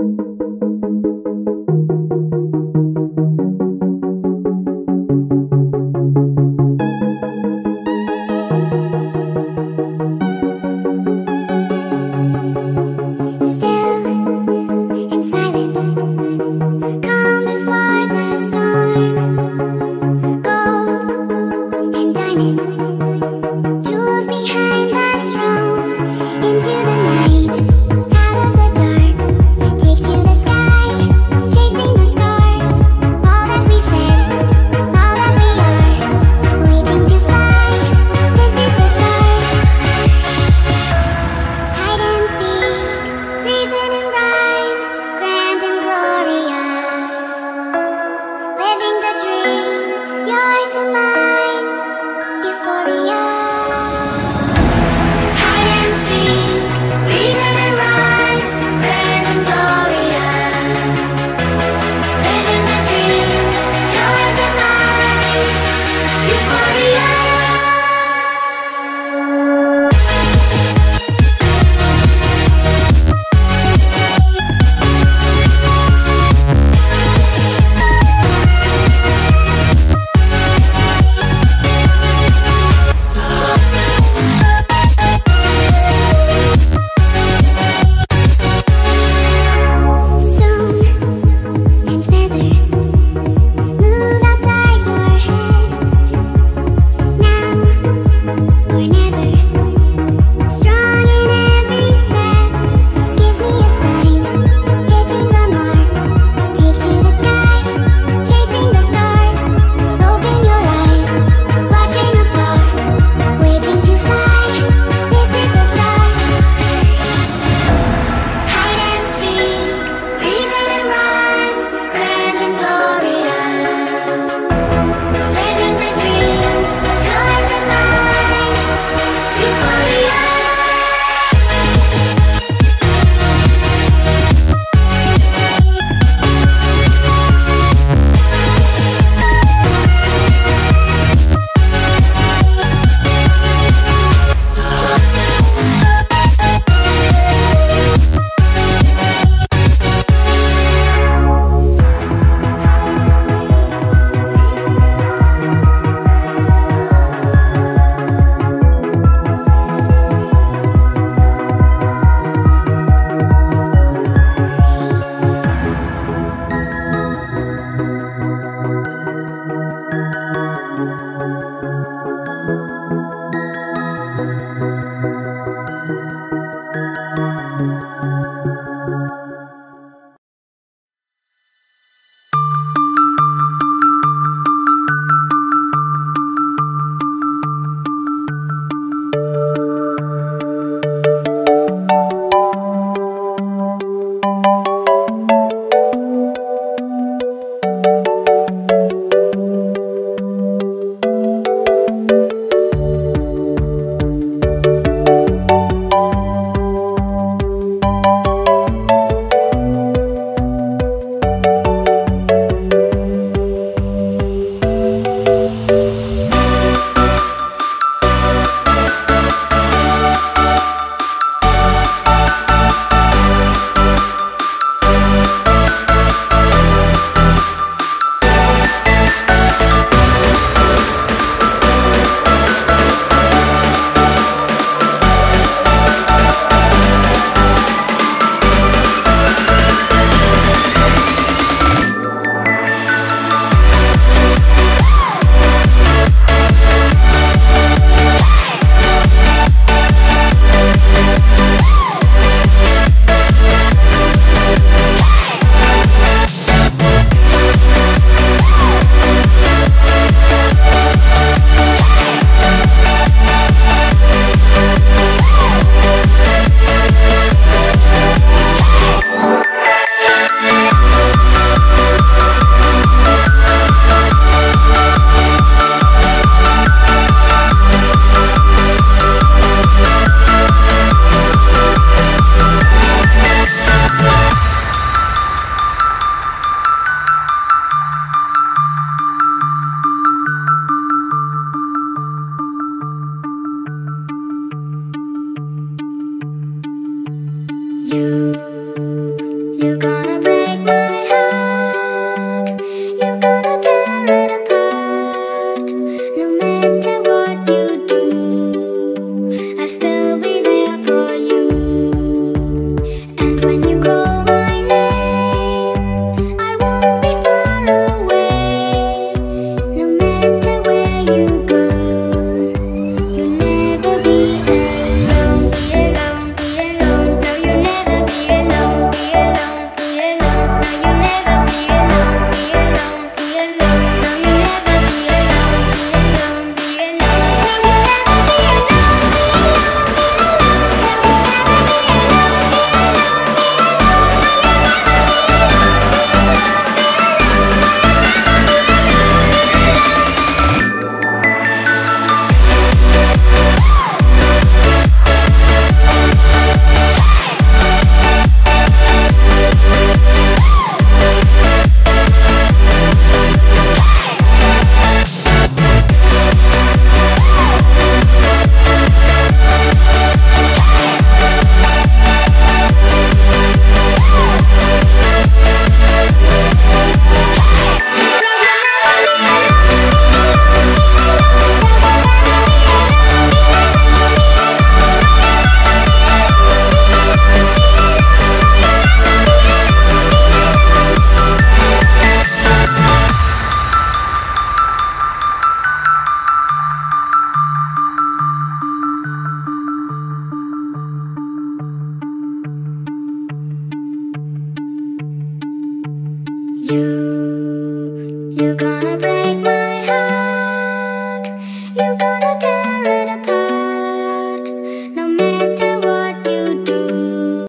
Into the night, out of the dark, take to the You're gonna break my heart. You're gonna tear it apart. No matter what you do, I'll still be there for you. And when you call my name, I won't be far away. No matter where you go, you'll never be alone. Be alone, be alone. No, you'll never be alone. Be alone, be alone. No, you'll never be alone. Be alone, be alone. No, you'll never be alone. Be alone, be alone. No, you'll never you're gonna break